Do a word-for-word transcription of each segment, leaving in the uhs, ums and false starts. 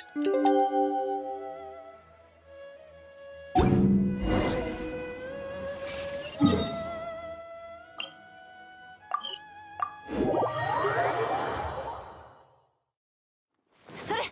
それ。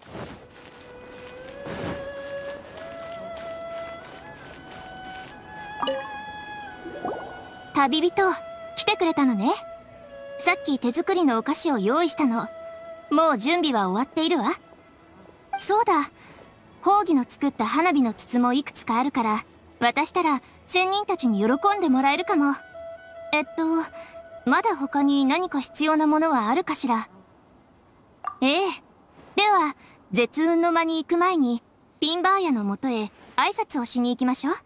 旅人、来てくれたのね。さっき手作りのお菓子を用意したの。もう準備は終わっているわ。そうだ、宝儀の作った花火の筒もいくつかあるから渡したら仙人たちに喜んでもらえるかも。えっとまだ他に何か必要なものはあるかしら。ええ、では絶雲の間に行く前にピンバーヤのもとへ挨拶をしに行きましょう。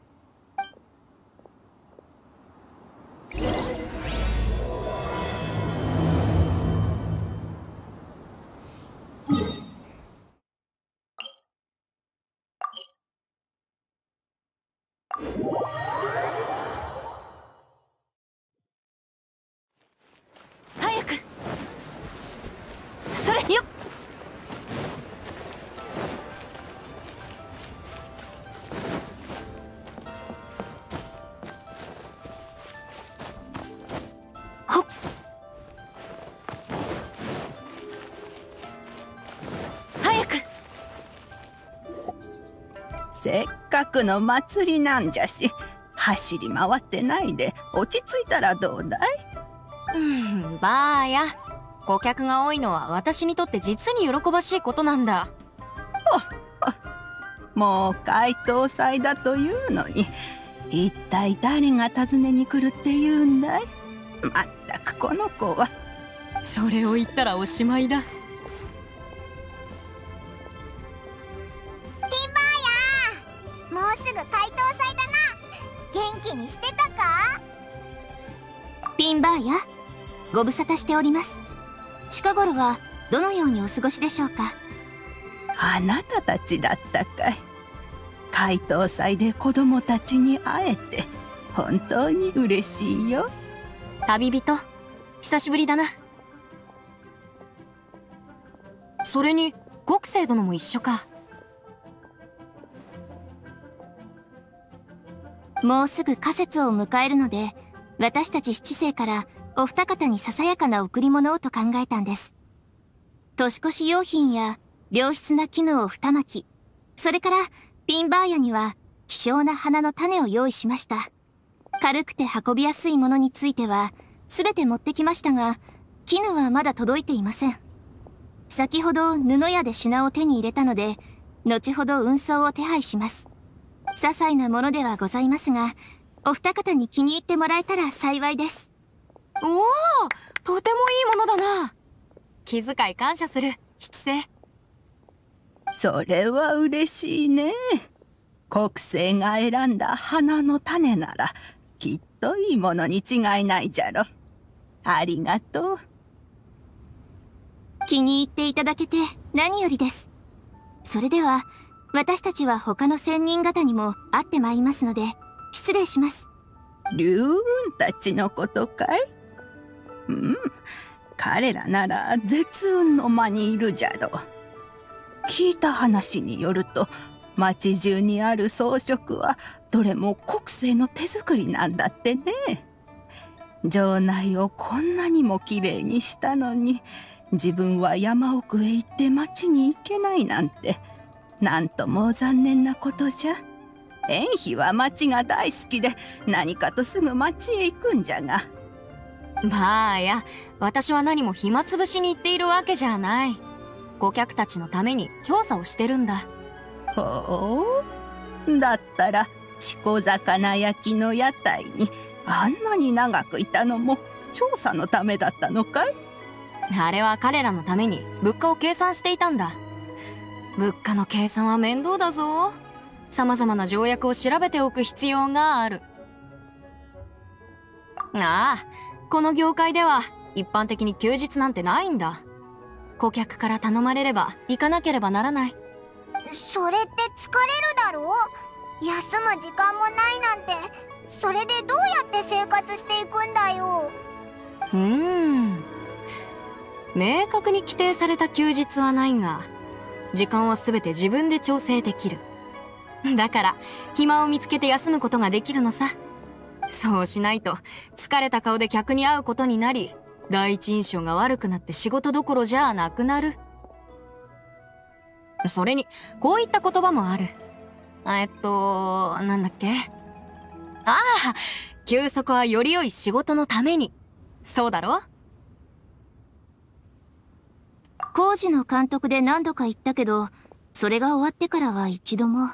早く。それよっ。ほっ。早く。 せっかくの祭りなんじゃし、走り回ってないで落ち着いたらどうだい？ うん、ばあや。顧客が多いのは私にとって実に喜ばしいことなんだ。 もう解凍祭だというのに、一体誰が訪ねに来るっていうんだい？まったくこの子は。 それを言ったらおしまいだ。 もうすぐ解凍祭だな。元気にしてたか？ ピンバーヤ、ご無沙汰しております。近頃はどのようにお過ごしでしょうか？ あなたたちだったかい。解凍祭で子供たちに会えて本当に嬉しいよ。 旅人、久しぶりだな。それに極星殿も一緒か。 もうすぐ仮節を迎えるので、私たち七星からお二方にささやかな贈り物をと考えたんです。年越し用品や良質な絹を二巻き、それからピンバーヤには希少な花の種を用意しました。軽くて運びやすいものについては全て持ってきましたが、絹はまだ届いていません。先ほど布屋で品を手に入れたので、後ほど運送を手配します。些細なものではございますが、お二方に気に入ってもらえたら幸いです。 おお、とてもいいものだな。気遣い感謝する、七星。 それは嬉しいね。国星が選んだ花の種ならきっといいものに違いないじゃろ。ありがとう。 気に入っていただけて何よりです。それでは私たちは他の仙人方にも会ってまいりますので失礼します。 竜雲たちのことかい？うん、彼らなら絶雲の間にいるじゃろう。聞いた話によると、町中にある装飾はどれも国星の手作りなんだってね。城内をこんなにもきれいにしたのに、自分は山奥へ行って町に行けないなんて、なんとも残念なことじゃ。縁妃は町が大好きで、何かとすぐ町へ行くんじゃが。 まあや、私は何も暇つぶしに行っているわけじゃない。顧客たちのために調査をしてるんだ。 ほう、だったらチコ魚焼きの屋台にあんなに長くいたのも調査のためだったのかい？ あれは彼らのために物価を計算していたんだ。物価の計算は面倒だぞ。様々な条約を調べておく必要がある。ああ、この業界では一般的に休日なんてないんだ。顧客から頼まれれば行かなければならない。 それって疲れるだろう？休む時間もないなんて、それでどうやって生活していくんだよ。 うーん、明確に規定された休日はないが、 時間は全て自分で調整できる。だから暇を見つけて休むことができるのさ。そうしないと疲れた顔で客に会うことになり、第一印象が悪くなって仕事どころじゃなくなる。それにこういった言葉もある。えっとなんだっけ。ああ、休息はより良い仕事のために。そうだろ。 工事の監督で何度か言ったけど、それが終わってからは一度も。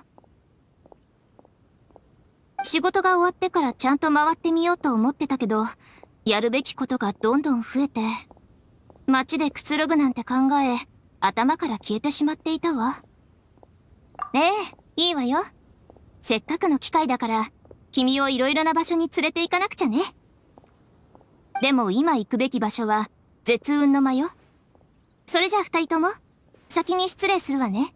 仕事が終わってからちゃんと回ってみようと思ってたけど、やるべきことがどんどん増えて、街でくつろぐなんて考え、頭から消えてしまっていたわ。ええ、いいわよ。せっかくの機会だから、君をいろいろな場所に連れて行かなくちゃね。でも今行くべき場所は、絶雲の間よ。それじゃあ二人とも、先に失礼するわね。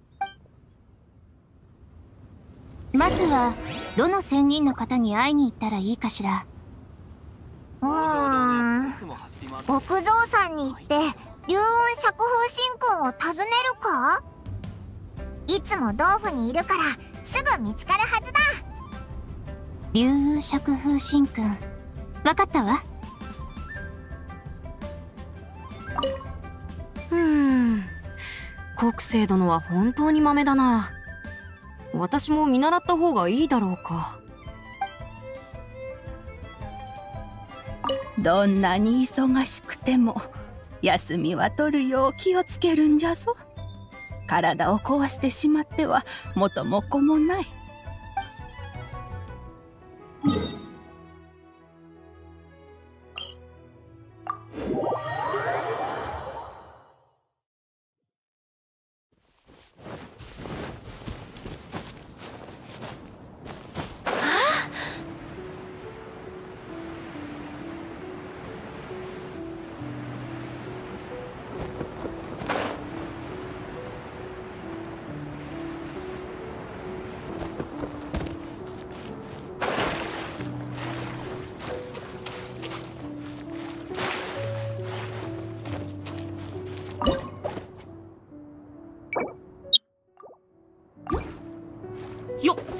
まずは、どの仙人の方に会いに行ったらいいかしら。 うーん、極蔵さんに行って龍雲釈風神君を訪ねるか。いつも豆腐にいるからすぐ見つかるはずだ。 龍雲釈風神君、わかったわ。 うーん、国生殿は本当に豆だな。私も見習った方がいいだろうか。 どんなに忙しくても休みは取るよう気をつけるんじゃぞ。体を壊してしまっては元も子もない。 よっ。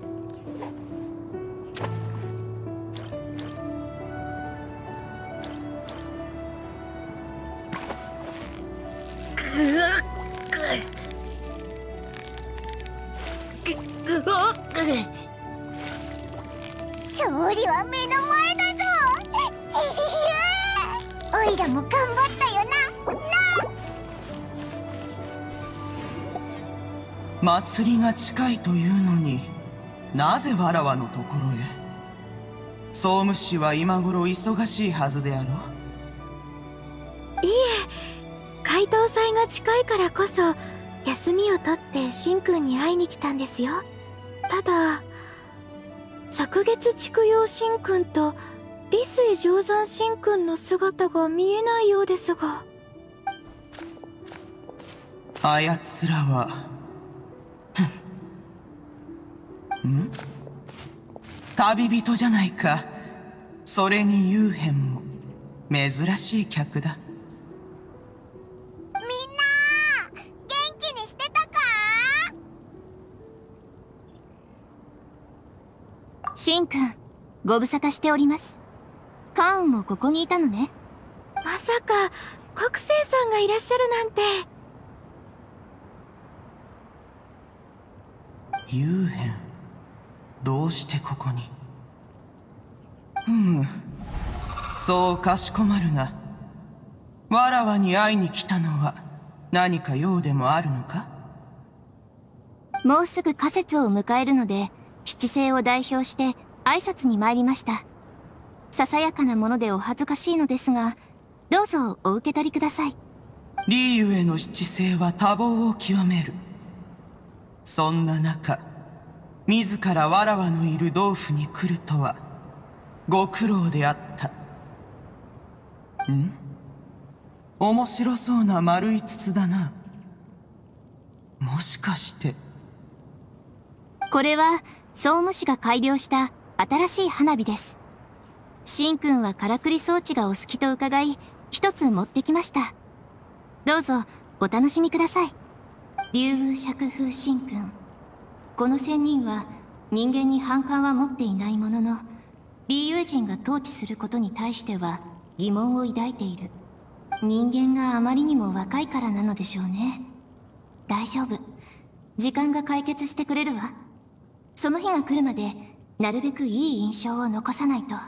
勝利は目の前だぞ。おいらも頑張ったよな。 祭りが近いというのに、なぜわらわのところへ。総務士は今頃忙しいはずであろう。 いえ、街道祭が近いからこそ休みを取って神君に会いに来たんですよ。ただ昨月畜養神君と利水定山神君の姿が見えないようですが。 あやつらはん？旅人じゃないか。それに幽変も珍しい客だ。 みんな元気にしてたか？ 神君、ご無沙汰しております。カウンもここにいたのね。 まさか国生さんがいらっしゃるなんて。 幽変、どうしてここに。うむ、そうかしこまるが、わらわに会いに来たのは何か用でもあるのか？ もうすぐ仮説を迎えるので、七星を代表して挨拶に参りました。ささやかなものでお恥ずかしいのですが、どうぞお受け取りください。 リーユへの七星は多忙を極める。そんな中、自らわらわのいる道府に来るとはご苦労であった。ん？面白そうな丸い筒だな。もしかして。 これは総務士が改良した新しい花火です。神君はからくり装置がお好きと伺い、一つ持ってきました。どうぞお楽しみください。 竜宮釈風神君。この仙人は人間に反感は持っていないものの、竜宮人が統治することに対しては疑問を抱いている。人間があまりにも若いからなのでしょうね。大丈夫。時間が解決してくれるわ。その日が来るまでなるべくいい印象を残さないと。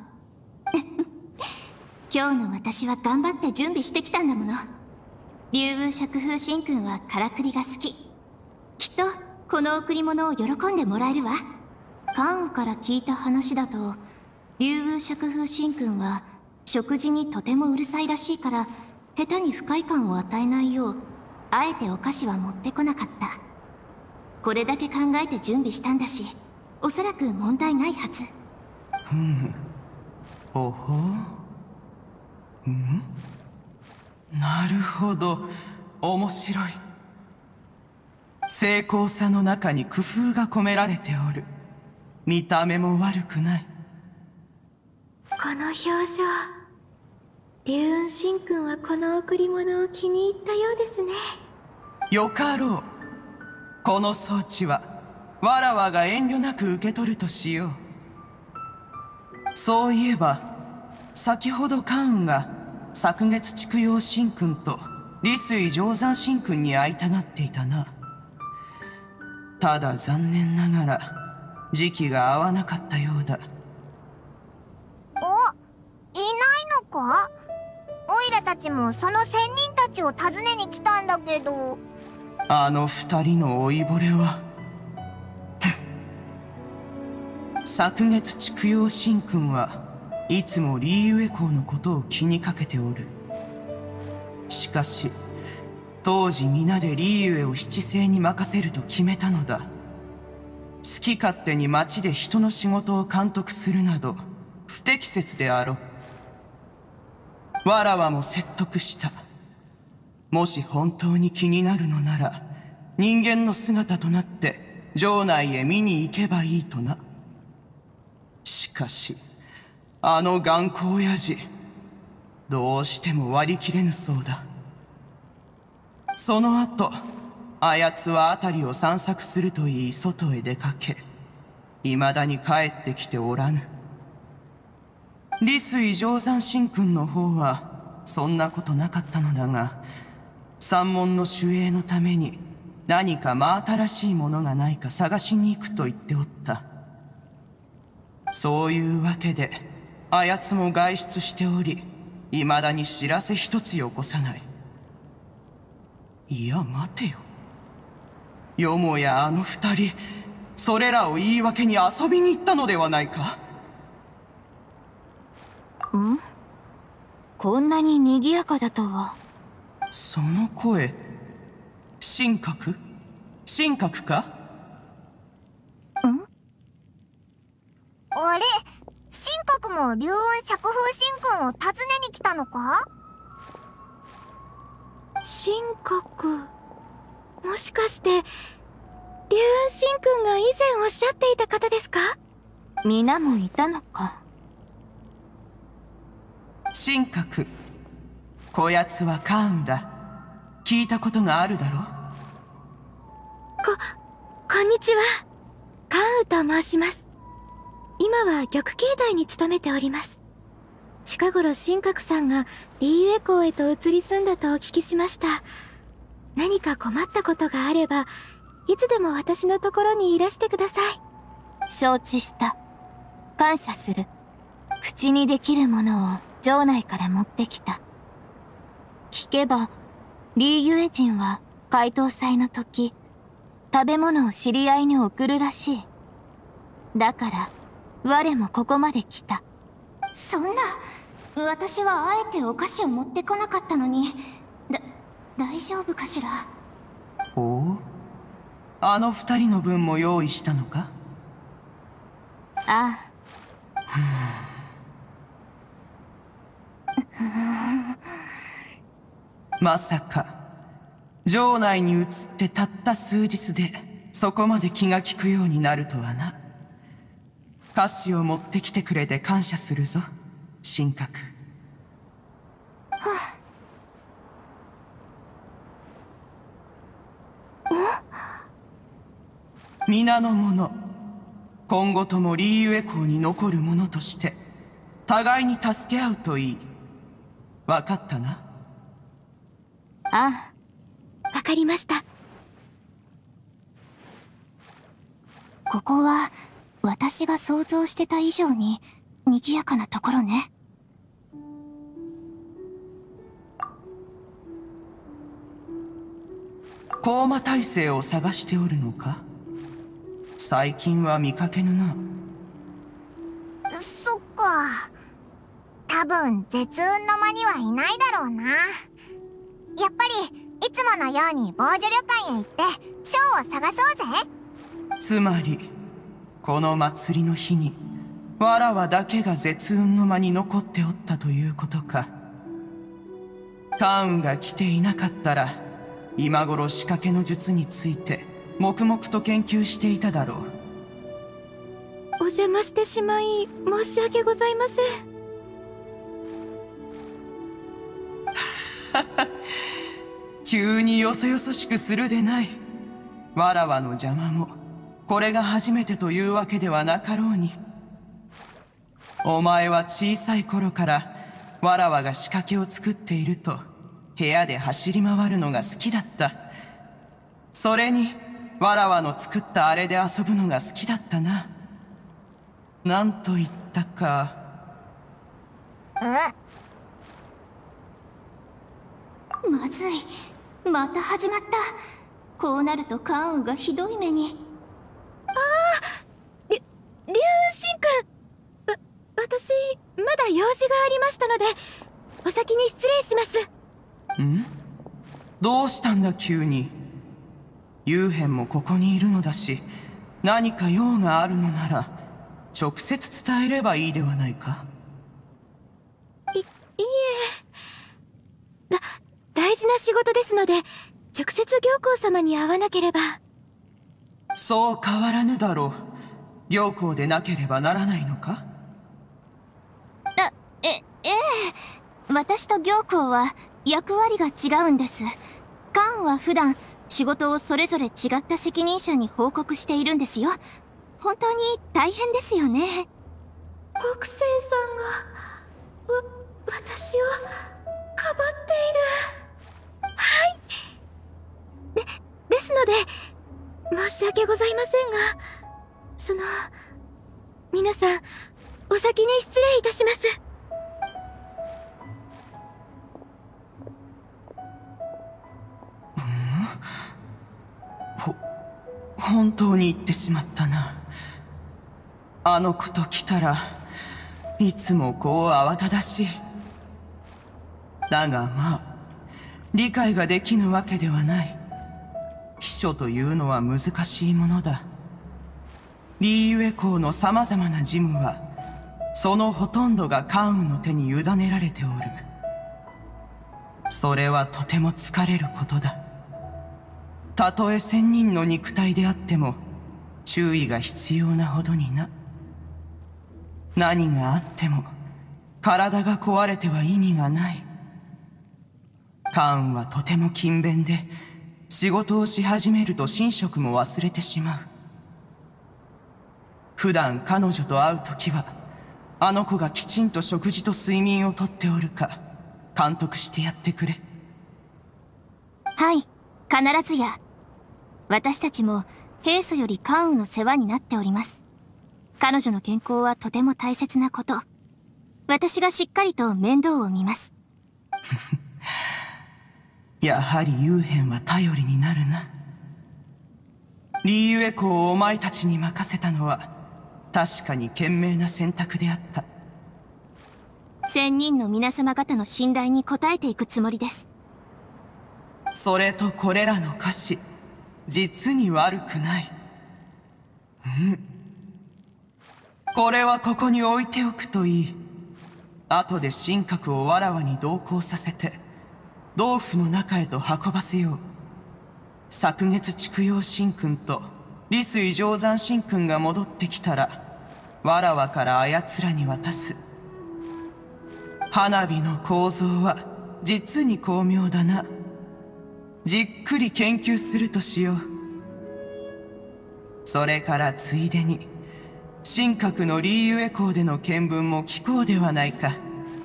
今日の私は頑張って準備してきたんだもの。竜宮釈風神君はからくりが好き。きっとこの贈り物を喜んでもらえるわ。関羽から聞いた話だと、竜宮釈風神君は食事にとてもうるさいらしいから、下手に不快感を与えないようあえてお菓子は持ってこなかった。これだけ考えて準備したんだし、おそらく問題ないはず。 ふむ。おほう。ん？なるほど。面白い。精巧さの中に工夫が込められておる。見た目も悪くない。 この表情、龍雲神君はこの贈り物を気に入ったようですね。 よかろう。この装置はわらわが遠慮なく受け取るとしよう。そういえば先ほど関羽が昨月筑陽神君と利水定山神君に会いたがっていたな。ただ残念ながら時期が合わなかったようだ。 お、いないのか？オイラたちもその仙人たちを訪ねに来たんだけど。 あの二人の老いぼれは昨月筑陽神君はいつもリーウェ公のことを気にかけておる。しかし当時皆でリーウェを七星に任せると決めたのだ。好き勝手に町で人の仕事を監督するなど不適切であろう。わらわも説得した。もし本当に気になるのなら人間の姿となって城内へ見に行けばいいとな。しかしあの頑固親父、どうしても割り切れぬそうだ。その後あやつは辺りを散策すると言い外へ出かけ、未だに帰ってきておらぬ。利水定山神君の方はそんなことなかったのだが、山門の守衛のために何か真新しいものがないか探しに行くと言っておった。そういうわけであやつも外出しており、未だに知らせ一つよこさない。いや待てよ。よもやあの二人、それらを言い訳に遊びに行ったのではないか？ ん？こんなに賑やかだとは。 その声、神格？神格か？ ん？あれ、神格も龍雲釈風神君を訪ねに来たのか？ 神格、もしかして龍雲神君が以前おっしゃっていた方ですか？ 皆もいたのか。 神格、こやつは関羽だ。聞いたことがあるだろう。 こ、こんにちは。関羽と申します。今は玉境内に勤めております。近頃神格さんがリーウェ港へと移り住んだとお聞きしました。何か困ったことがあればいつでも私のところにいらしてください。 承知した。感謝する。口にできるものを城内から持ってきた。聞けばリーユエ人は解凍祭の時食べ物を知り合いに送るらしい。だから我もここまで来た。そんな、私はあえてお菓子を持ってこなかったのに、だ、大丈夫かしら。 おう、あの二人の分も用意したのか？ ああ。まさか城内に移ってたった数日でそこまで気が利くようになるとはな。菓子を持ってきてくれて感謝するぞ、神格。 はあ、お皆の者、今後ともリーユエ港に残る者として互いに助け合うといい。分かったな？ ああ、わかりました。 ここは私が想像してた以上に賑やかなところね。 高魔大生を探しておるのか？最近は見かけぬな。 そっか。多分絶雲の間にはいないだろうな。やっぱりいつものように防除旅館へ行ってショーを探そうぜ。 つまりこの祭りの日にわらわだけが絶雲の間に残っておったということか。カーンが来ていなかったら今頃仕掛けの術について黙々と研究していただろう。 お邪魔してしまい申し訳ございません。 急によそよそしくするでない。わらわの邪魔もこれが初めてというわけではなかろうに。お前は小さい頃からわらわが仕掛けを作っていると部屋で走り回るのが好きだった。それにわらわの作ったあれで遊ぶのが好きだったな。なんと言ったか。 まずい。また始まった。こうなるとカーンがひどい目に。 ああ、りゅ、龍雲神君。わ、私、まだ用事がありましたので、お先に失礼します。 ん？どうしたんだ急に。幽変もここにいるのだし、何か用があるのなら直接伝えればいいではないか。 い、いえ。だ、大事な仕事ですので、直接行幸様に会わなければ。 そう変わらぬだろう。行幸でなければならないのか？ あ、え、ええ。私と行幸は役割が違うんです。カーンは普段仕事をそれぞれ違った責任者に報告しているんですよ。本当に大変ですよね。 国生さんが、わ、私を、かばっている。はい。で、ですので、申し訳ございませんが、その、皆さん、お先に失礼いたします。 ほ、本当に言ってしまったな。あの子と来たらいつもこう慌ただしい。だがまあ理解ができぬわけではない。秘書というのは難しいものだ。リーユエ港の様々な事務はそのほとんどがカーンの手に委ねられておる。それはとても疲れることだ。たとえ千人の肉体であっても注意が必要なほどにな。何があっても体が壊れては意味がない。カーンはとても勤勉で仕事をし始めると寝食も忘れてしまう。普段彼女と会うときはあの子がきちんと食事と睡眠をとっておるか監督してやってくれ。 はい、必ずや。私たちも平素よりカーンの世話になっております。彼女の健康はとても大切なこと。私がしっかりと面倒を見ます。 やはり幽変は頼りになるな。リーユエ港をお前たちに任せたのは確かに賢明な選択であった。 千人の皆様方の信頼に応えていくつもりです。 それとこれらの歌詞実に悪くない。うんこれはここに置いておくといい。後で神格をわらわに同行させて洞府の中へと運ばせよう。昨月筑陽神君と李水定山神君が戻ってきたらわらわからあやつらに渡す。花火の構造は実に巧妙だな。じっくり研究するとしよう。 それからついでに神格のリーユエ校での見聞も聞こうではないか。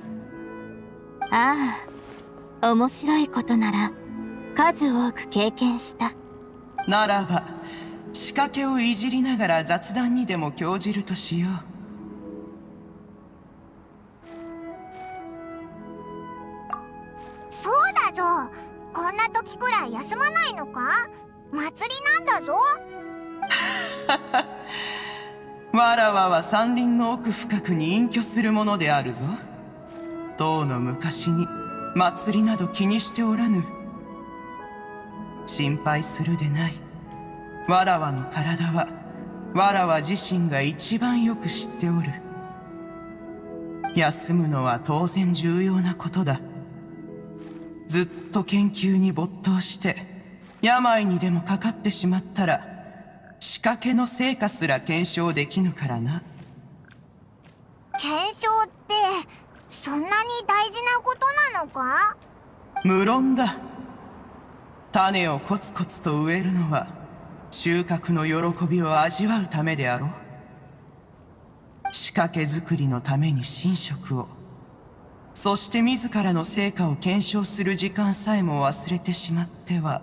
ああ、面白いことなら数多く経験した。 ならば仕掛けをいじりながら雑談にでも興じるとしよう。 そうだぞ。こんな時くらい休まないのか？祭りなんだぞ。 わらわは山林の奥深くに隠居するものであるぞ。とうの昔に祭りなど気にしておらぬ。心配するでない。わらわの体はわらわ自身が一番よく知っておる。休むのは当然重要なことだ。ずっと研究に没頭して病にでもかかってしまったら仕掛けの成果すら検証できぬからな。 検証ってそんなに大事なことなのか？ 無論だ。種をコツコツと植えるのは収穫の喜びを味わうためであろう。仕掛け作りのために寝食を、そして自らの成果を検証する時間さえも忘れてしまっては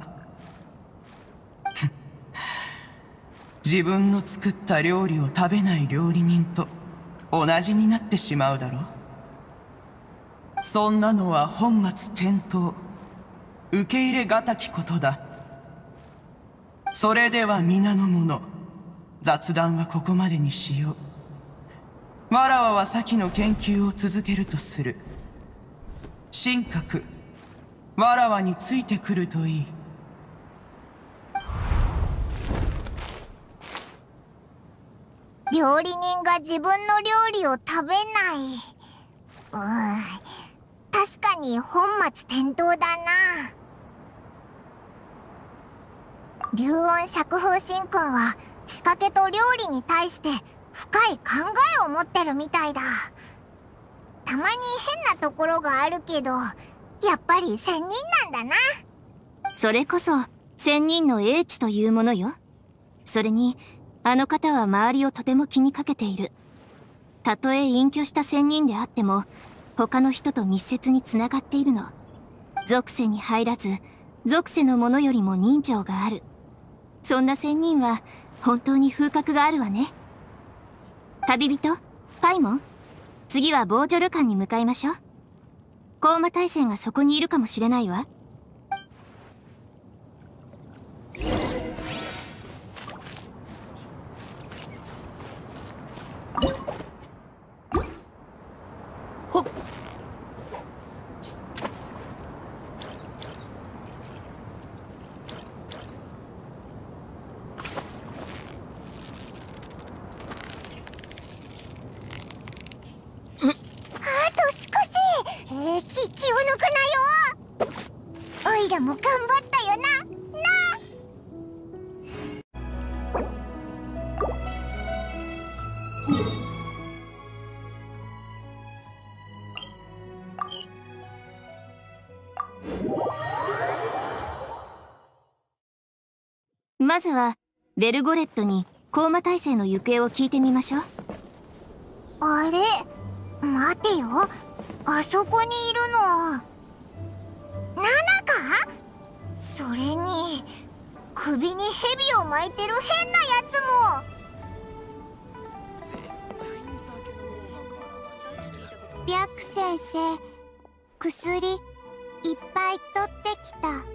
自分の作った料理を食べない料理人と同じになってしまうだろう。そんなのは本末転倒、受け入れがたきことだ。それでは皆の者、雑談はここまでにしよう。わらわは先の研究を続けるとする。神格、わらわについてくるといい。 料理人が自分の料理を食べない。うーん、確かに本末転倒だな。龍雲釈風神君は仕掛けと料理に対して深い考えを持ってるみたいだ。たまに変なところがあるけど、やっぱり仙人なんだな。 それこそ仙人の英知というものよ。それにあの方は周りをとても気にかけている。たとえ隠居した仙人であっても他の人と密接につながっているの。属性に入らず属性のものよりも人情がある。そんな仙人は本当に風格があるわね。旅人パイモン、次はボージョル館に向かいましょう。高魔大戦がそこにいるかもしれないわ。 ほっ。 気、気を抜くなよ。おいらも頑張ったよな、 な。まずはベルゴレットに高魔大戦の行方を聞いてみましょう。 あれ、待てよ。あそこにいるのはナナか？それに首に蛇を巻いてる変なやつも。白先生、薬いっぱい取ってき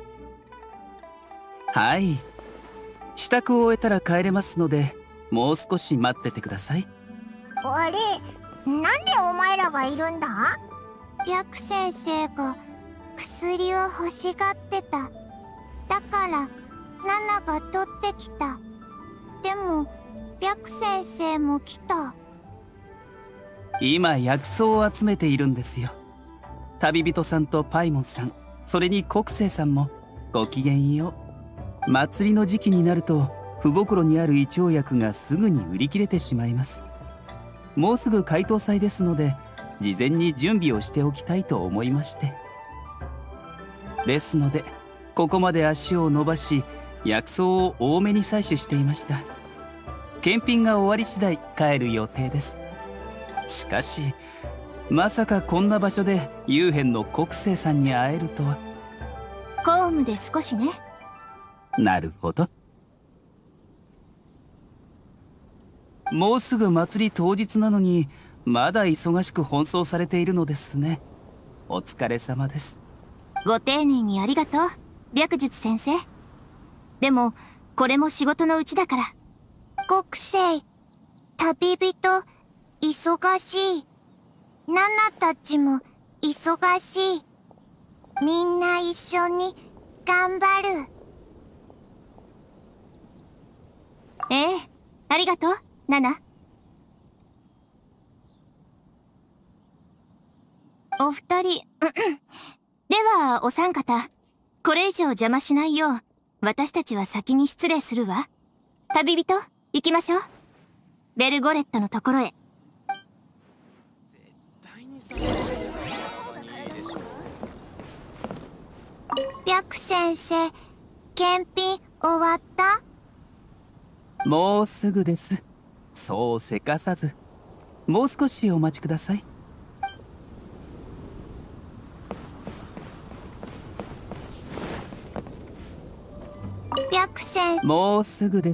た。はい、支度を終えたら帰れますのでもう少し待っててください。 あれ、なんでお前らがいるんだ？白先生が薬を欲しがってた。だからナナが取ってきた。でも白先生も来た。 今薬草を集めているんですよ。旅人さんとパイモンさん、それに国生さんもごきげんよう。祭りの時期になると不袋にある胃腸薬がすぐに売り切れてしまいます。もうすぐ開湯祭ですので事前に準備をしておきたいと思いまして。ですのでここまで足を伸ばし薬草を多めに採取していました。 検品が終わり次第帰る予定です。しかしまさかこんな場所で幽変の国生さんに会えるとは。 公務で少しね。 なるほど。もうすぐ祭り当日なのにまだ忙しく奔走されているのですね。お疲れ様です。 ご丁寧にありがとう、白術先生。でもこれも仕事のうちだから。 国生、旅人、忙しい。ナナたちも忙しい。みんな一緒に頑張る。 ええ、ありがとう、ナナ。お二人、ではお三方、これ以上邪魔しないよう、私たちは先に失礼するわ。旅人、行きましょう。ベルゴレットのところへ。 白先生、検品終わった？ もうすぐです。そうせかさず、もう少しお待ちください。 白先生、 もうすぐです。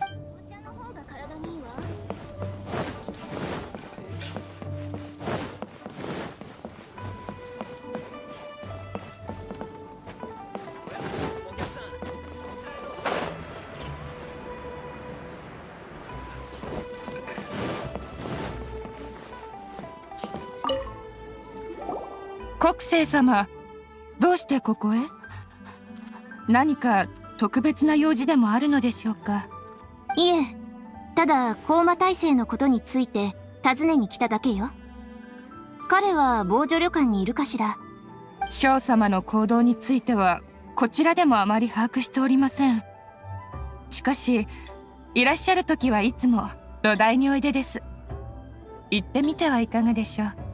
国生様、どうしてここへ？何か特別な用事でもあるのでしょうか？ いえ、ただ高馬大聖のことについて尋ねに来ただけよ。彼は防除旅館にいるかしら？ 将様の行動についてはこちらでもあまり把握しておりません。しかしいらっしゃる時はいつも土台においでです。行ってみてはいかがでしょう？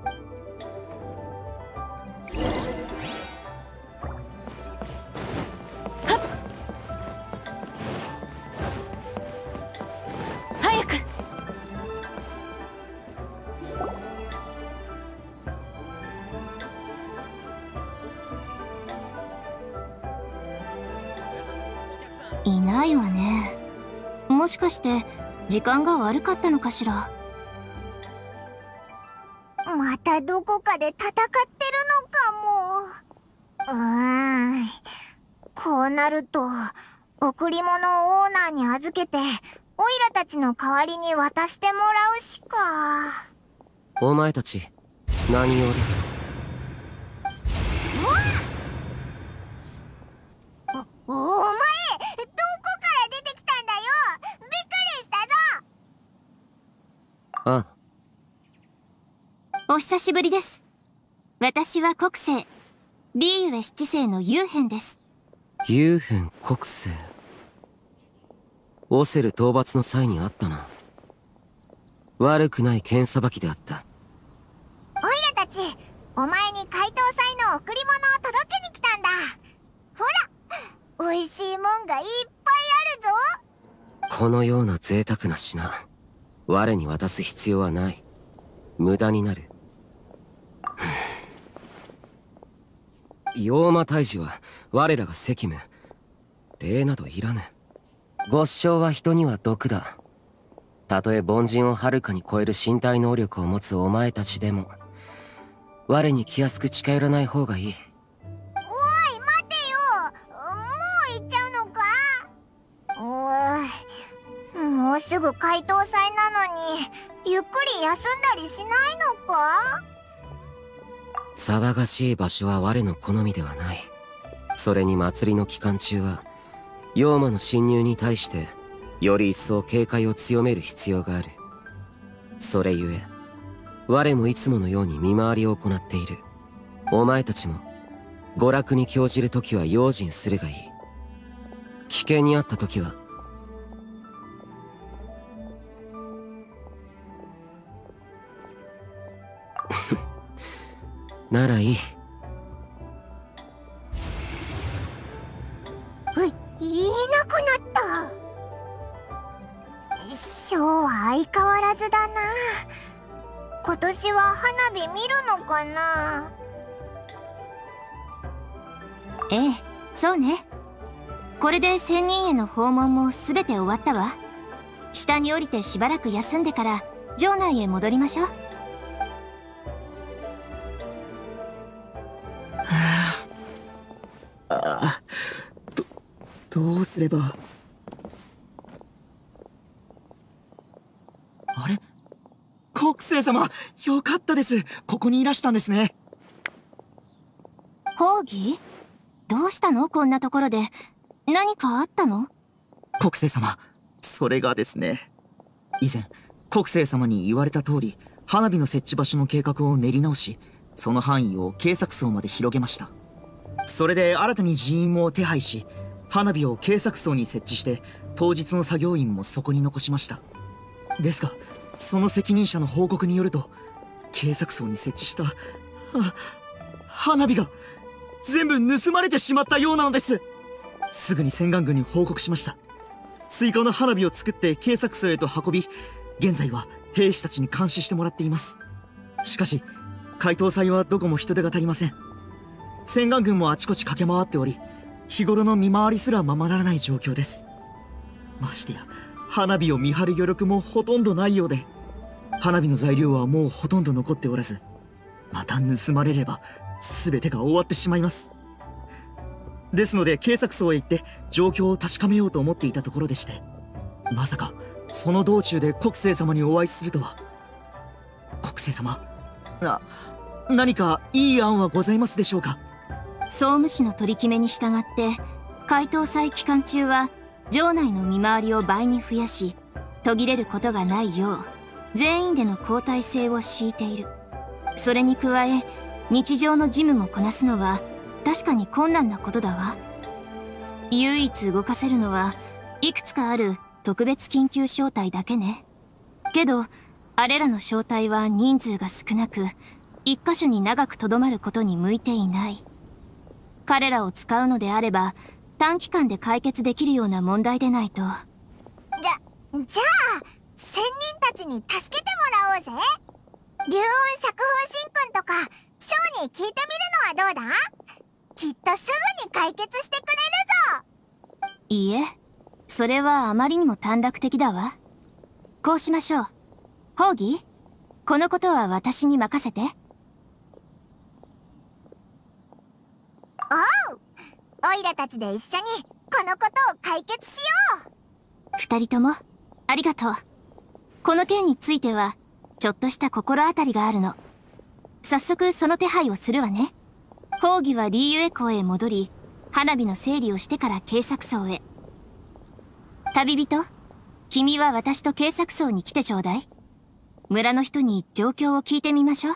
いないわね。もしかして時間が悪かったのかしら。 またどこかで戦ってるのかも。うーん、こうなると贈り物をオーナーに預けてオイラたちの代わりに渡してもらうしか。 お前たち何用だ？ お、お前どこから出てきたんだよ。びっくりしたぞ。 あお久しぶりです。私は国生、リーユエ七世の幽変です。 幽変国生、オセル討伐の際にあったな。悪くない剣さばきであった。 オイラたち、お前に怪盗祭の贈り物を届けに来たんだ。ほら、美味しいもんがいっぱいあるぞ。 このような贅沢な品、我に渡す必要はない。無駄になる。妖魔退治は我らが責務。礼などいらぬ。ご主将は人には毒だ。たとえ凡人をはるかに超える身体能力を持つお前たちでも我に気安く近寄らない方がいい。 おい待てよ、もう行っちゃうのか。うーん、もうすぐ怪盗祭なのにゆっくり休んだりしないのか。 騒がしい場所は我の好みではない。それに祭りの期間中は妖魔の侵入に対してより一層警戒を強める必要がある。それゆえ我もいつものように見回りを行っている。お前たちも娯楽に興じるときは用心するがいい。危険にあったときはならいい。 うい、いなくなった。 ショーは相変わらずだな。今年は花火見るのかな。 ええ、そうね。これで仙人への訪問もすべて終わったわ。下に降りてしばらく休んでから城内へ戻りましょう。 ああ、ど、どうすれば。あれ、国生様、よかったです。ここにいらしたんですね。 ホーギー、どうしたのこんなところで。何かあったの？ 国生様、それがですね、以前国生様に言われた通り花火の設置場所の計画を練り直し、その範囲を警察層まで広げました。それで新たに人員も手配し、花火を警察層に設置して当日の作業員もそこに残しました。ですがその責任者の報告によると、警察層に設置したは花火が全部盗まれてしまったようなのです。すぐに洗顔軍に報告しました。追加の花火を作って警察層へと運び、現在は兵士たちに監視してもらっています。しかし解凍祭はどこも人手が足りません。洗顔軍もあちこち駆け回っており、日頃の見回りすらままならない状況です。ましてや花火を見張る余力もほとんどないようで、花火の材料はもうほとんど残っておらず、また盗まれれば全てが終わってしまいます。ですので警察層へ行って状況を確かめようと思っていたところでして、まさかその道中で国生様にお会いするとは。国生様、な何かいい案はございますでしょうか。 総務士の取り決めに従って解凍祭期間中は城内の見回りを倍に増やし、途切れることがないよう全員での交代制を敷いている。それに加え日常の事務もこなすのは確かに困難なことだわ。唯一動かせるのはいくつかある特別緊急招待だけね。けどあれらの招待は人数が少なく、一箇所に長くとどまることに向いていない。彼らを使うのであれば短期間で解決できるような問題でないと。 じゃ、じゃあ仙人たちに助けてもらおうぜ。龍雲釈風神君とかショーに聞いてみるのはどうだ？きっとすぐに解決してくれるぞ。 いいえ、それはあまりにも短絡的だわ。こうしましょう。ホーギー、このことは私に任せて。 おう、オイラたちで一緒にこのことを解決しよう。 二人ともありがとう。この件についてはちょっとした心当たりがあるの。早速その手配をするわね。ホーギはリーユエ港へ戻り、花火の整理をしてから警察層へ。旅人、君は私と警察層に来てちょうだい。村の人に状況を聞いてみましょう。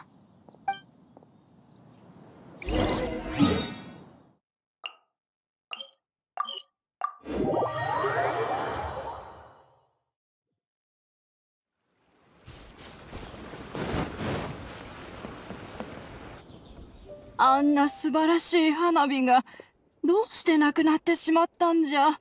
あんな素晴らしい花火がどうしてなくなってしまったんじゃ。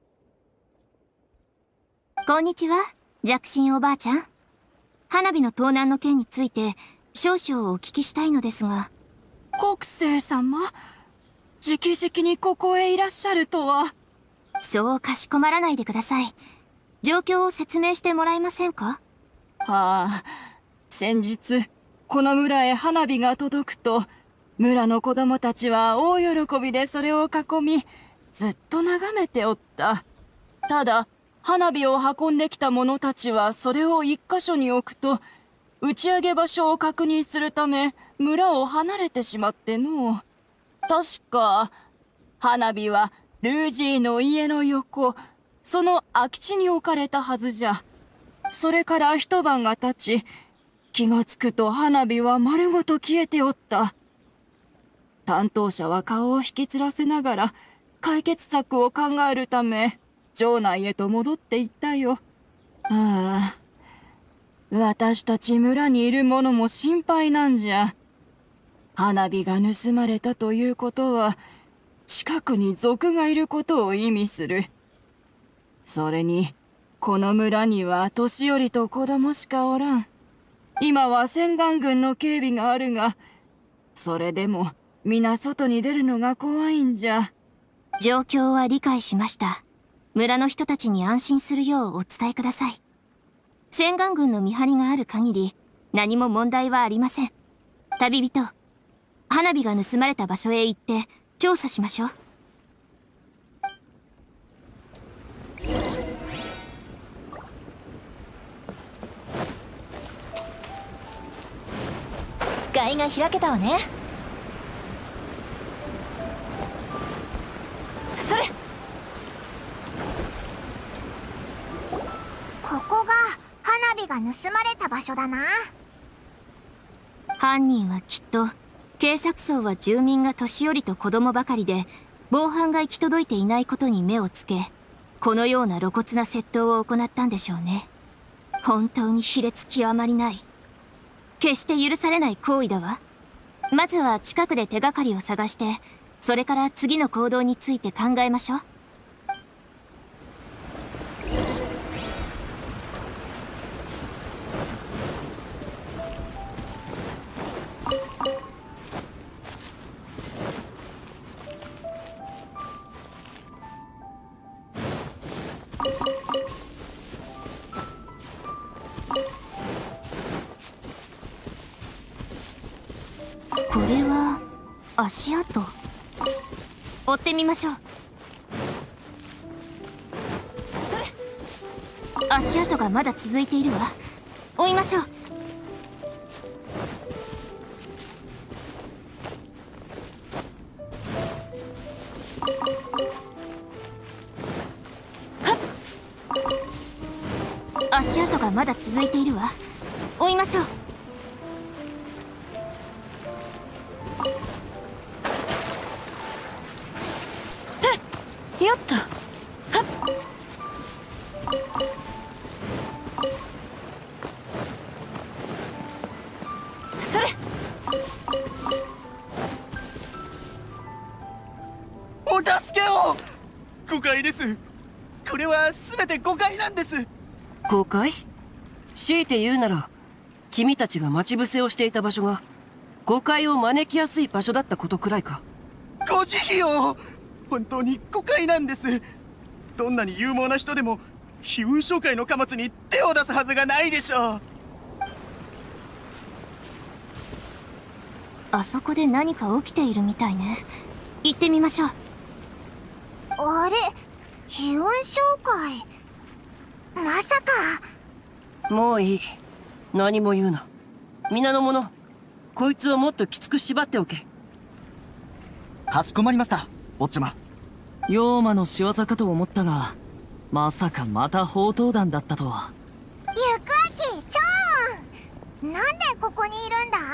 こんにちは、弱心おばあちゃん。花火の盗難の件について少々お聞きしたいのですが。 国生様、直々にここへいらっしゃるとは。 そうかしこまらないでください。状況を説明してもらえませんか？ はあ、先日この村へ花火が届くと、村の子供たちは大喜びでそれを囲み、ずっと眺めておった。ただ花火を運んできた者たちはそれを一箇所に置くと、打ち上げ場所を確認するため村を離れてしまっての。確か花火はルージーの家の横、その空き地に置かれたはずじゃ。それから一晩が経ち、気がつくと花火は丸ごと消えておった。担当者は顔を引きつらせながら解決策を考えるため城内へと戻っていったよ。ああ、私たち村にいる者も心配なんじゃ。花火が盗まれたということは近くに賊がいることを意味する。それにこの村には年寄りと子供しかおらん。今は千貫軍の警備があるが、それでも皆外に出るのが怖いんじゃ。 状況は理解しました。村の人たちに安心するようお伝えください。千貫軍の見張りがある限り、何も問題はありません。旅人、花火が盗まれた場所へ行って調査しましょう。 視界が開けたわね。それ。 ここが花火が盗まれた場所だな。 犯人はきっと、警察層は住民が年寄りと子供ばかりで、防犯が行き届いていないことに目をつけ、このような露骨な窃盗を行ったんでしょうね。本当に卑劣極まりない。決して許されない行為だわ。まずは近くで手がかりを探して、それから次の行動について考えましょう。これは足跡。追ってみましょう。足跡がまだ続いているわ。追いましょう。足跡がまだ続いているわ。追いましょう。 やった。はっ。それ。 お助けを。誤解です。これは全て誤解なんです。 誤解？強いて言うなら、君たちが待ち伏せをしていた場所が誤解を招きやすい場所だったことくらいか。 ご慈悲を。本当に誤解なんです。どんなに有望な人でも飛雲商会の貨物に手を出すはずがないでしょう。 あそこで何か起きているみたいね。行ってみましょう。 あれ、飛雲商会。まさか。 もういい。何も言うな。皆の者、こいつをもっときつく縛っておけ。 かしこまりました、坊ちゃま。 妖魔の仕業かと思ったが、まさかまた宝刀弾だったとは。 ゆくあき、ちょん。なんでここにいるんだ？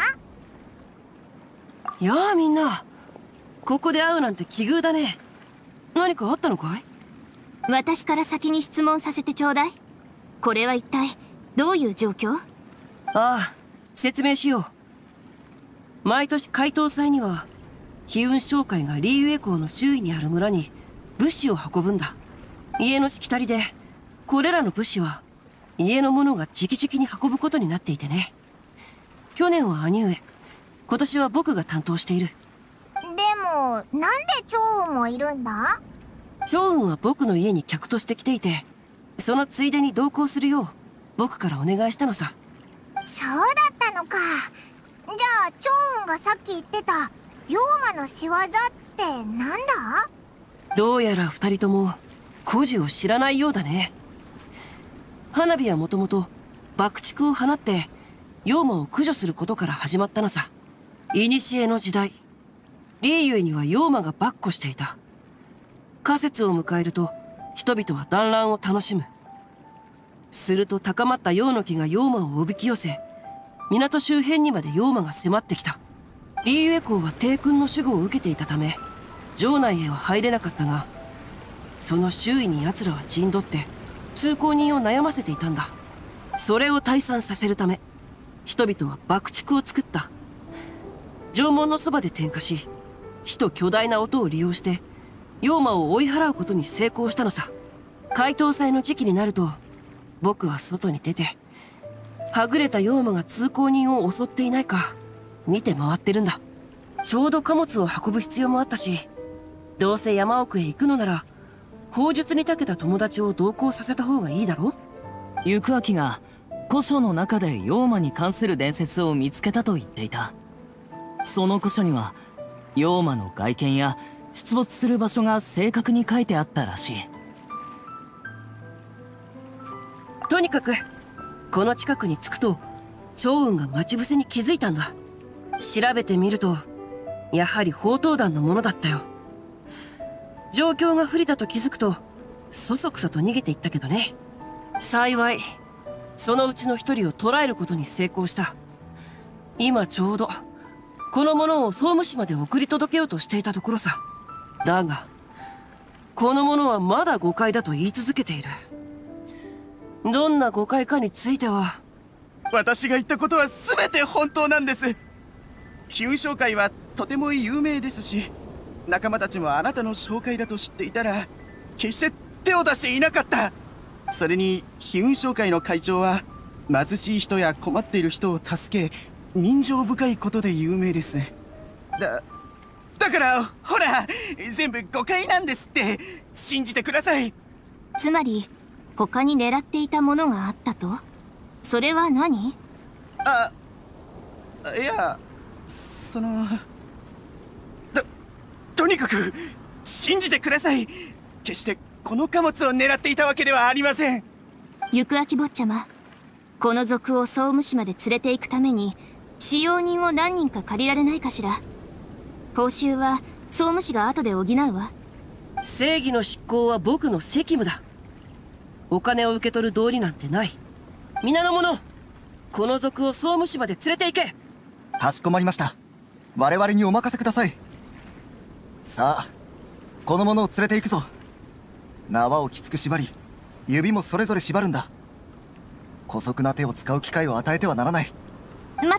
やあみんな、ここで会うなんて奇遇だね。何かあったのかい？ 私から先に質問させてちょうだい。これは一体どういう状況？ ああ、説明しよう。毎年開東祭には飛雲商会がリーウェ港の周囲にある村に物資を運ぶんだ。家のしきたりで、これらの物資は家の者が直々に運ぶことになっていてね。去年は兄上、今年は僕が担当している。 でも、なんで趙雲もいるんだ？ 趙雲は僕の家に客として来ていて、そのついでに同行するよう僕からお願いしたのさ。 そうだったのか。じゃあ趙雲がさっき言ってた妖魔の仕業ってなんだ？ どうやら二人とも故事を知らないようだね。花火はもともと爆竹を放って妖魔を駆除することから始まったのさ。古の時代、リーユエには妖魔が跋扈していた。夏節を迎えると人々は団らんを楽しむ。すると高まった妖の気が妖魔をおびき寄せ、港周辺にまで妖魔が迫ってきた。リーユエ公は帝君の守護を受けていたため城内へは入れなかったが、その周囲に奴らは陣取って通行人を悩ませていたんだ。それを退散させるため人々は爆竹を作った。城門のそばで点火し、火と巨大な音を利用して妖魔を追い払うことに成功したのさ。開東祭の時期になると僕は外に出てはぐれた妖魔が通行人を襲っていないか見て回ってるんだ。ちょうど貨物を運ぶ必要もあったし、どうせ山奥へ行くのなら砲術に長けた友達を同行させた方がいいだろ。 行明が古書の中で妖魔に関する伝説を見つけたと言っていた。その古書には妖魔の外見や出没する場所が正確に書いてあったらしい。 とにかくこの近くに着くと趙雲が待ち伏せに気づいたんだ。調べてみるとやはり宝刀団のものだったよ。状況が不利だと気づくとそそくさと逃げていったけどね。幸いそのうちの一人を捕らえることに成功した。今ちょうどこの者を総務市まで送り届けようとしていたところさ。だがこの者はまだ誤解だと言い続けている。どんな誤解かについては、 私が言ったことは全て本当なんです。飛雲商会はとても有名ですし、仲間たちもあなたの紹介だと知っていたら決して手を出していなかった。それに飛雲商会の会長は貧しい人や困っている人を助け人情深いことで有名です。だだからほら全部誤解なんですって。信じてください。 つまり他に狙っていたものがあったと？それは何？ あ、いや、そのととにかく信じてください。決してこの貨物を狙っていたわけではありません。 行明坊ちゃま、この賊を総務市まで連れて行くために使用人を何人か借りられないかしら。報酬は総務市が後で補うわ。 正義の執行は僕の責務だ。お金を受け取る道理なんてない。皆の者、この賊を総務市まで連れて行け。 かしこまりました。我々にお任せください。さあ、この者を連れて行くぞ。縄をきつく縛り、指もそれぞれ縛るんだ。姑息な手を使う機会を与えてはならない。 待って。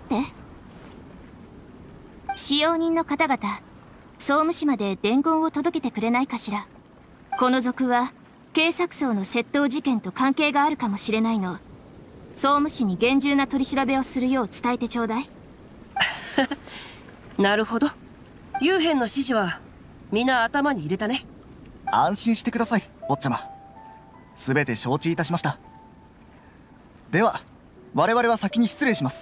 使用人の方々、総務市まで伝言を届けてくれないかしら。この賊は警察層の窃盗事件と関係があるかもしれないの。総務市に厳重な取り調べをするよう伝えてちょうだい。 なるほど。幽変の指示は皆頭に入れたね。 安心してください、坊ちゃま。全て承知いたしました。では我々は先に失礼します。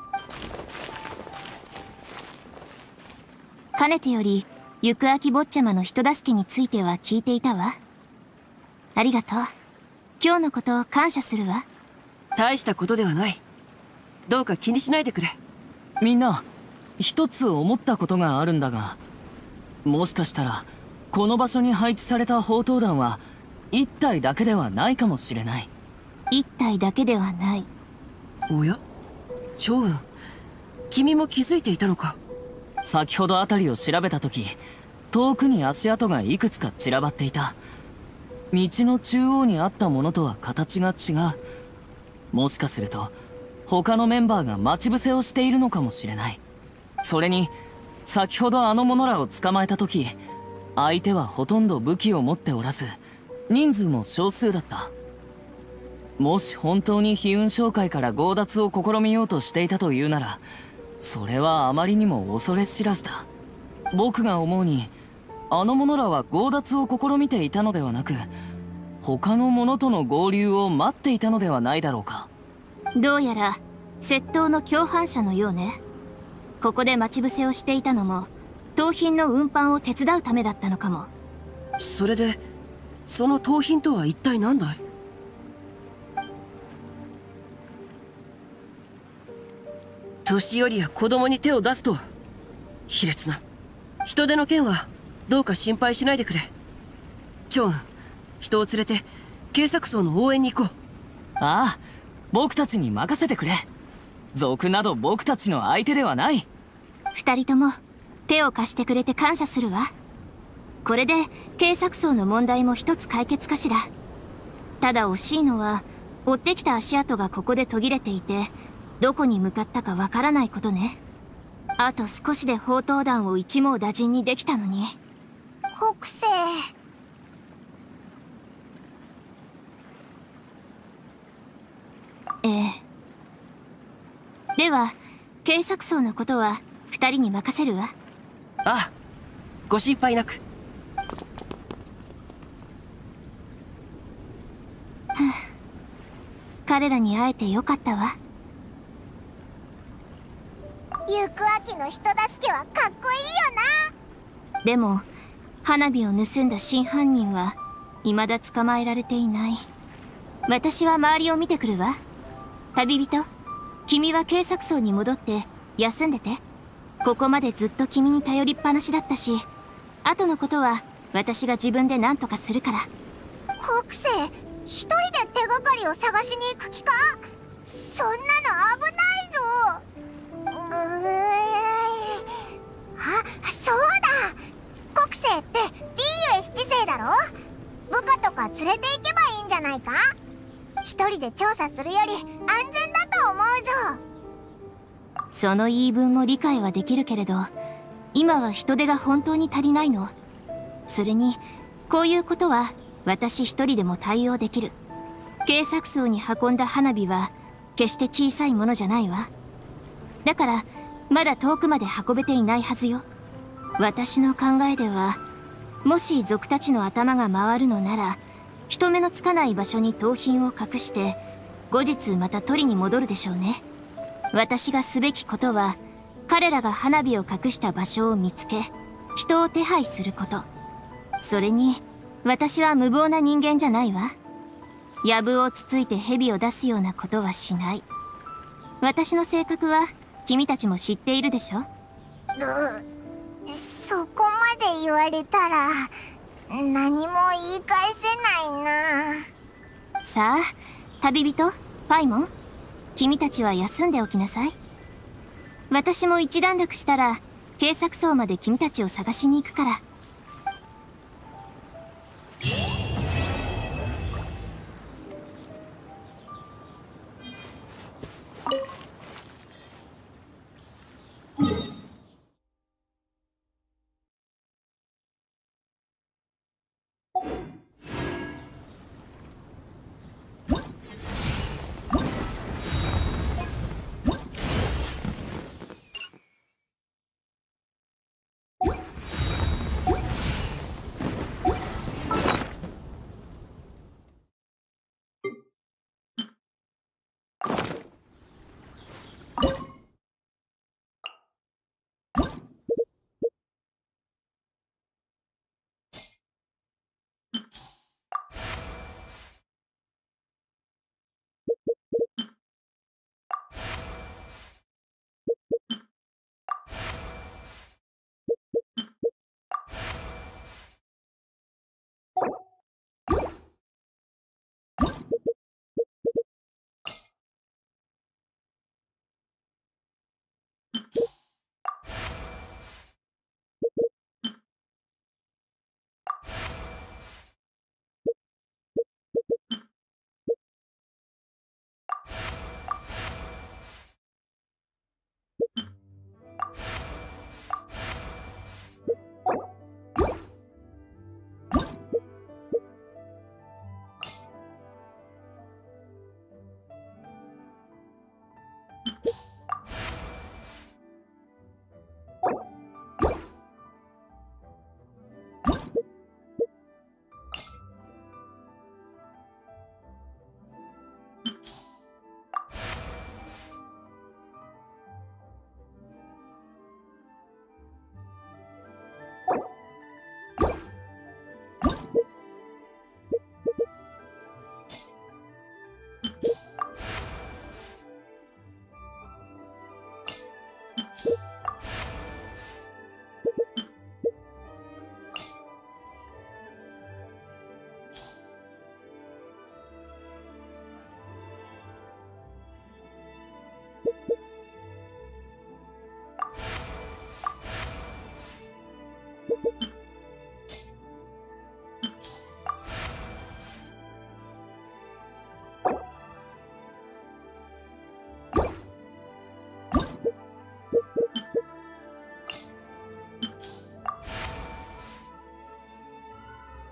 かねてより行明坊ちゃまの人助けについては聞いていたわ。ありがとう。今日のことを感謝するわ。 大したことではない。どうか気にしないでくれ。 みんな、一つ思ったことがあるんだが、もしかしたらこの場所に配置された宝刀団は一体だけではないかもしれない。 一体だけではない。 おや、趙雲、君も気づいていたのか。 先ほど辺りを調べた時、遠くに足跡がいくつか散らばっていた。道の中央にあったものとは形が違う。もしかすると他のメンバーが待ち伏せをしているのかもしれない。それに先ほどあの者らを捕まえた時、相手はほとんど武器を持っておらず、人数も少数だった。もし本当に飛雲商会から強奪を試みようとしていたというなら、それはあまりにも恐れ知らずだ。僕が思うにあの者らは強奪を試みていたのではなく、他の者との合流を待っていたのではないだろうか。 どうやら窃盗の共犯者のようね。ここで待ち伏せをしていたのも盗品の運搬を手伝うためだったのかも。 それでその盗品とは一体何だい？年寄りや子供に手を出すとは卑劣な。人手の件はどうか心配しないでくれ。趙雲、人を連れて警察層の応援に行こう。 ああ、僕たちに任せてくれ。賊など僕たちの相手ではない。 二人とも手を貸してくれて感謝するわ。これで警察層の問題も一つ解決かしら。ただ惜しいのは追ってきた足跡がここで途切れていて、どこに向かったかわからないことね。あと少しで宝刀団を一網打尽にできたのに。 国政、 ええ。では警察層のことは二人に任せるわ。 ああ、ご心配なく。 彼らに会えてよかったわ。 行く秋の人助けはかっこいいよな。 でも花火を盗んだ真犯人は未だ捕まえられていない。私は周りを見てくるわ。旅人、君は警察層に戻って休んでて。ここまでずっと君に頼りっぱなしだったし、後のことは私が自分で何とかするから。 国政、一人で手がかりを探しに行く気か？そんなの危ないぞ。うーあ、そうだ、国政ってリーユエ七世だろ。部下とか連れて行けばいいんじゃないか。一人で調査するより安全だと思うぞ。 その言い分も理解はできるけれど、今は人手が本当に足りないの。それにこういうことは私一人でも対応できる。警察層に運んだ花火は決して小さいものじゃないわ。だからまだ遠くまで運べていないはずよ。私の考えでは、もし族たちの頭が回るのなら、人目のつかない場所に盗品を隠して後日また取りに戻るでしょうね。私がすべきことは、彼らが花火を隠した場所を見つけ、人を手配すること。それに私は無謀な人間じゃないわ。藪をつついて蛇を出すようなことはしない。私の性格は君たちも知っているでしょ。 そこまで言われたら何も言い返せないな。 さあ旅人パイモン、君たちは休んでおきなさい。私も一段落したら警察層まで君たちを探しに行くから。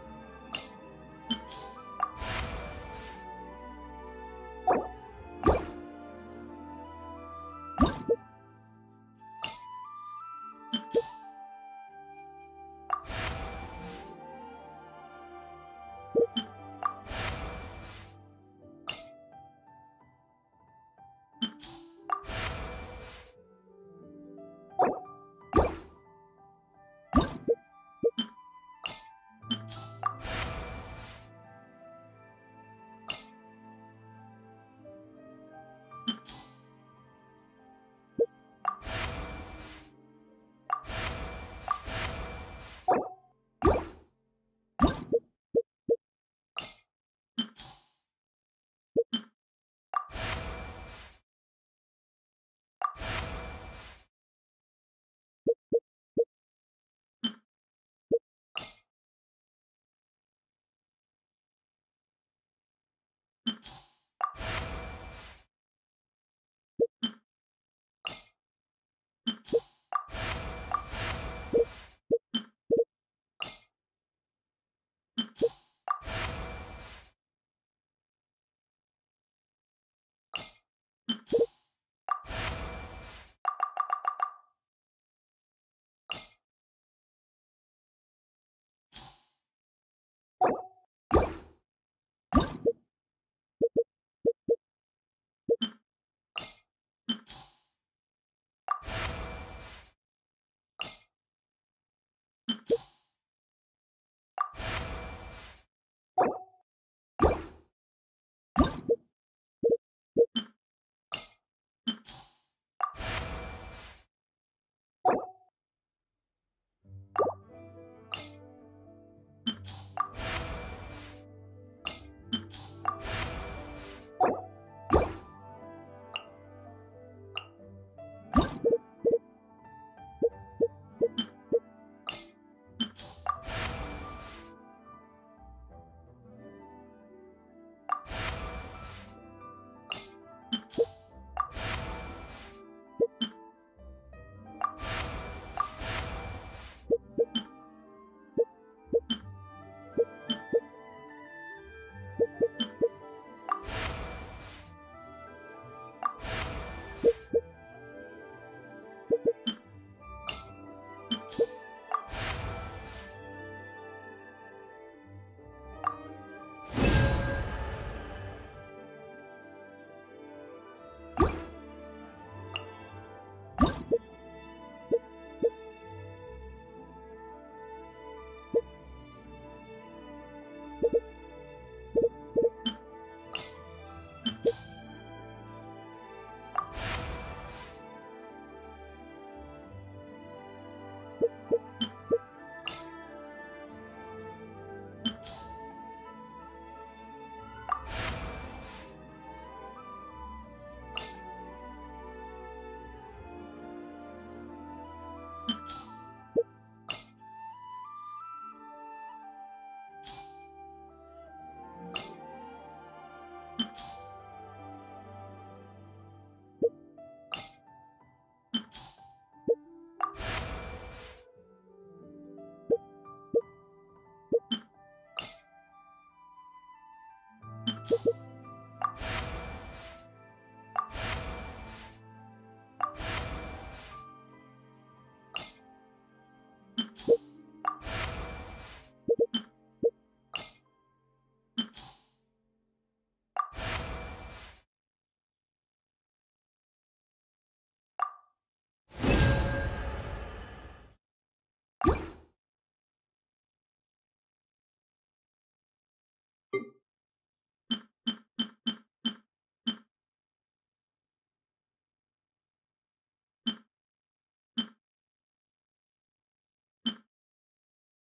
you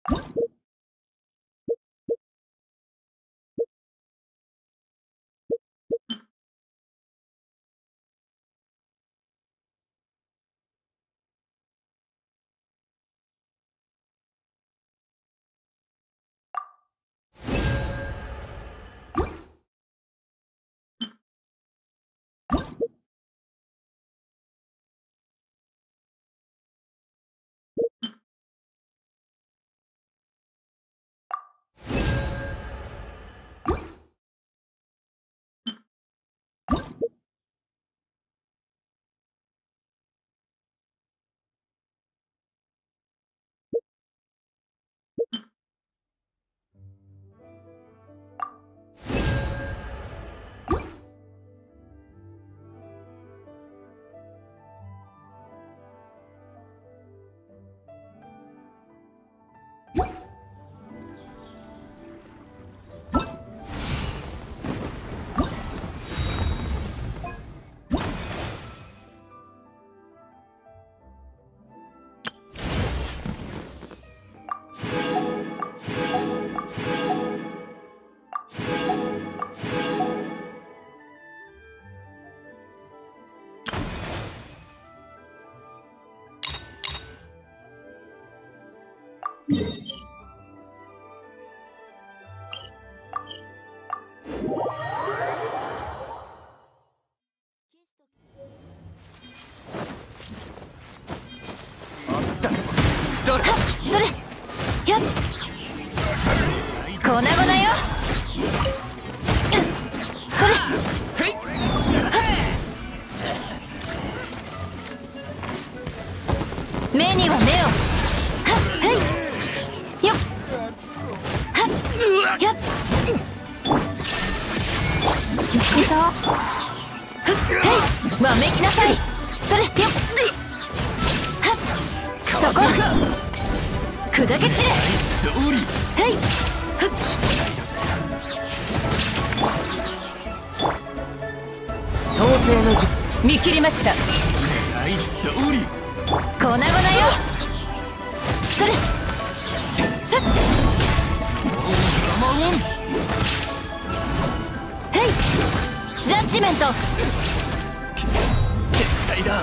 それやっ粉々よ。それ目には目を。はっはいよっはっやっいくぞ。はっはいわめきなさい。それよっはっそこ砕け散れ。はい創世の術見切りました。粉々よ。それさっはいジャッジメント絶対だ。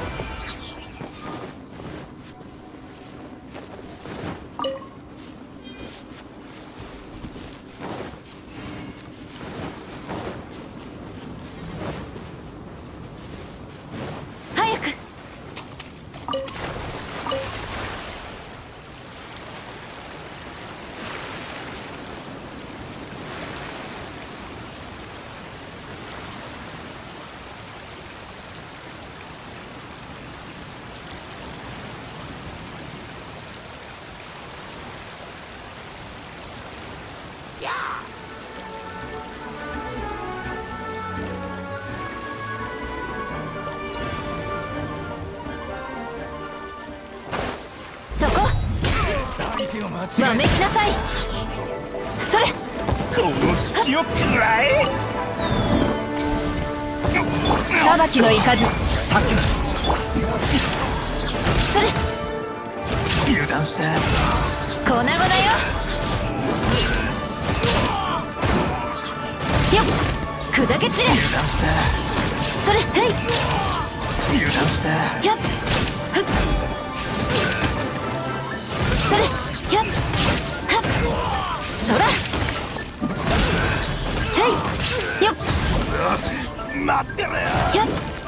わめきなさい。それこの土を食らえ。裁きの雷さっきのそれ油断した粉々よ。よっ砕け散れ。油断したそれはい油断したやっはっそれやっはっそらはいよっ待ってろよ。や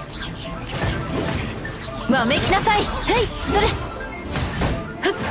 っわめきなさい。はいそれはっ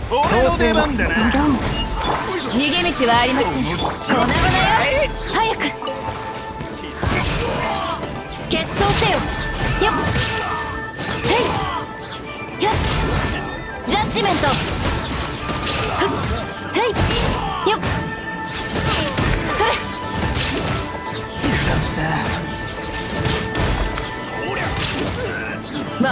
俺の出番だな。 逃げ道はありません。粉々よ、早く決闘せよ。よっへいよっジャッジメント。ふっへいよっそれ油断した。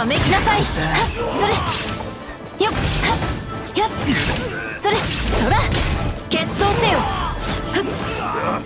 わめきなさい。はっそれよっはっやっそれそら決闘せよ。ふっはっ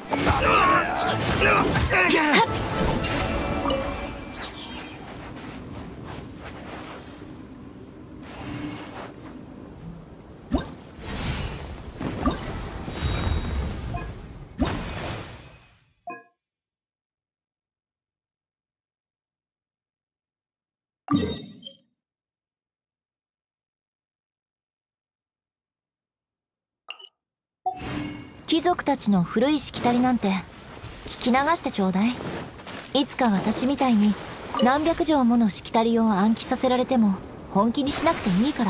貴族たちの古いしきたりなんて聞き流してちょうだい。いつか私みたいに何百条ものしきたりを暗記させられても本気にしなくていいから。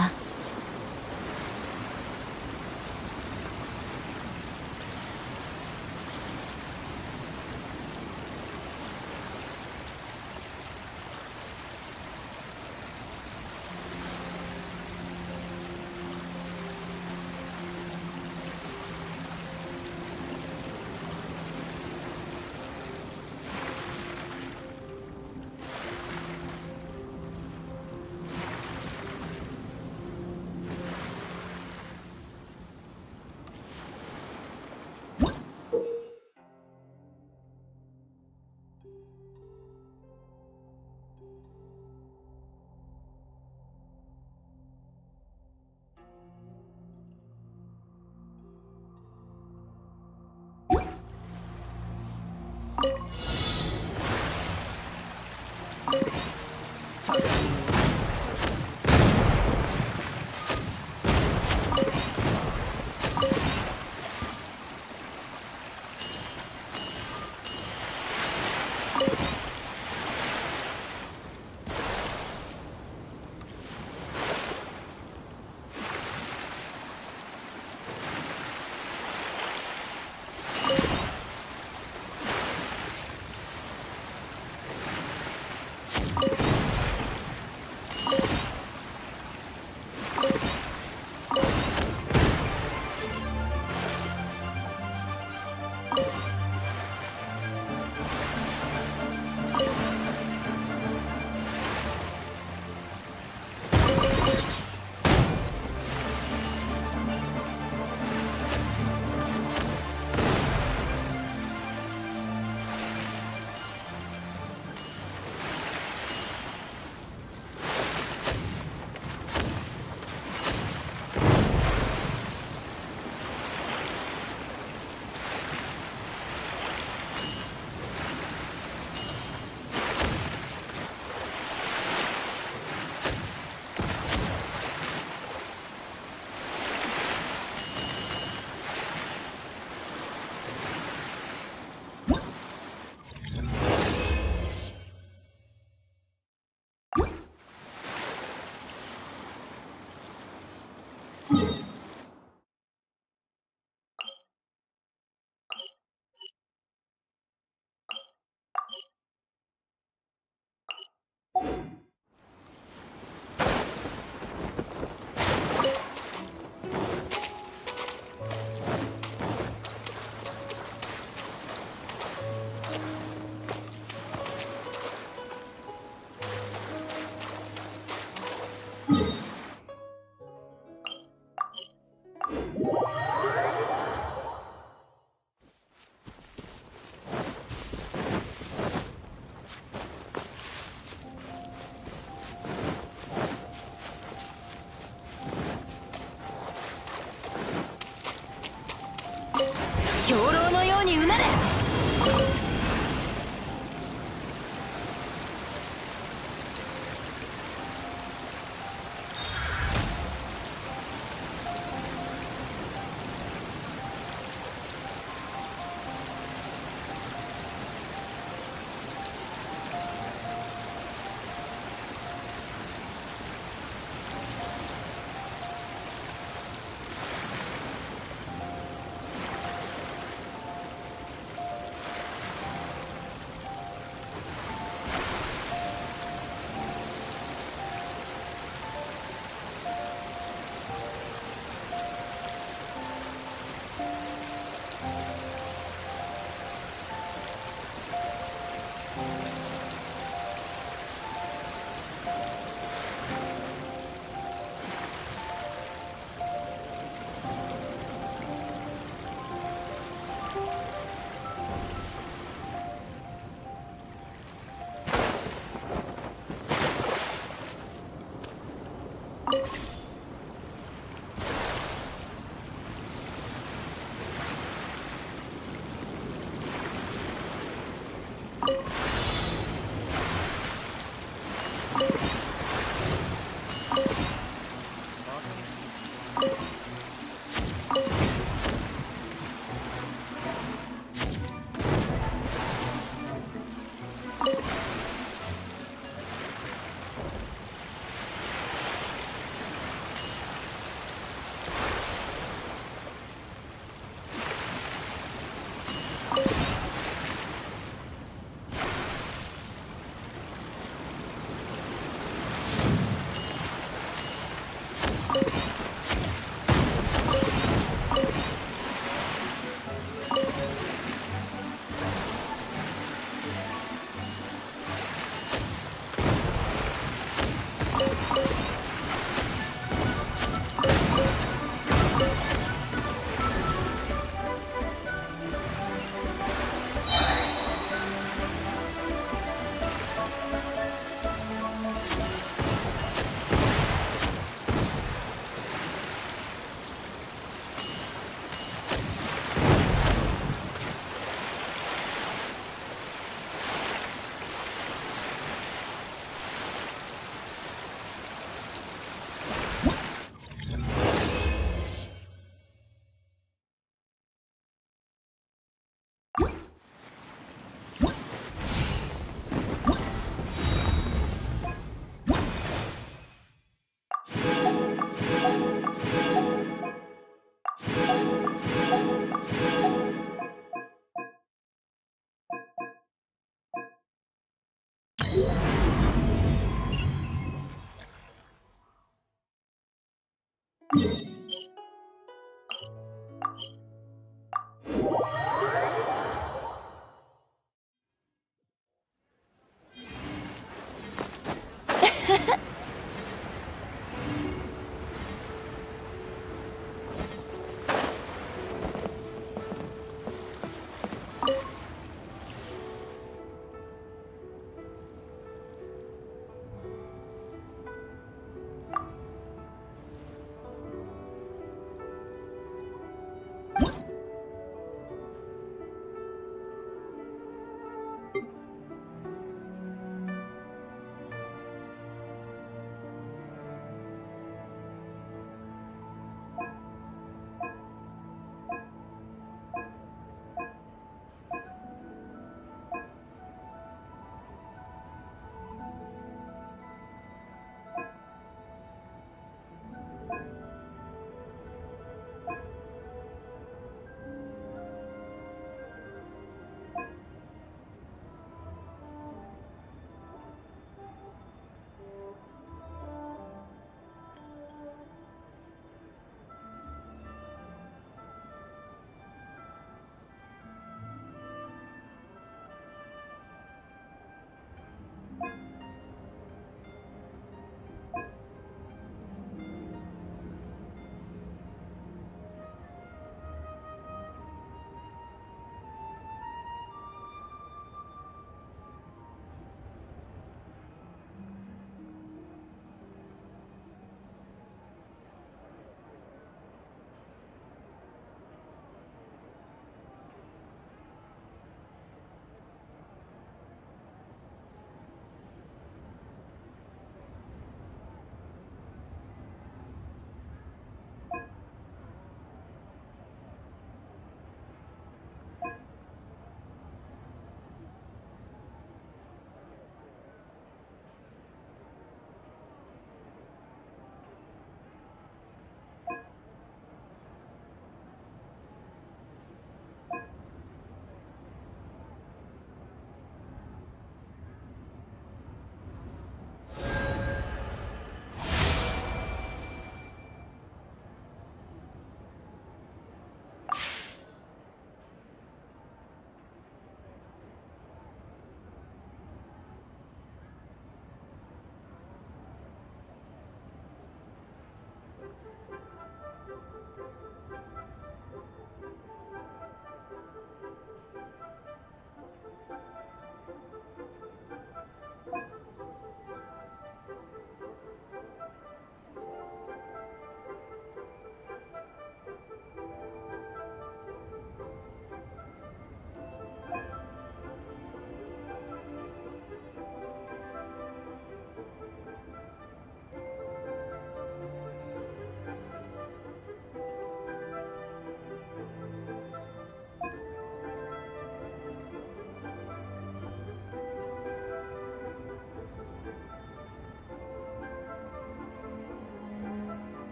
う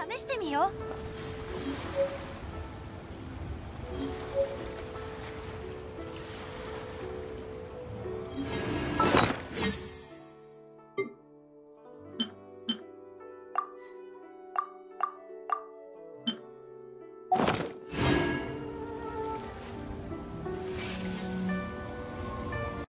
試してみよう。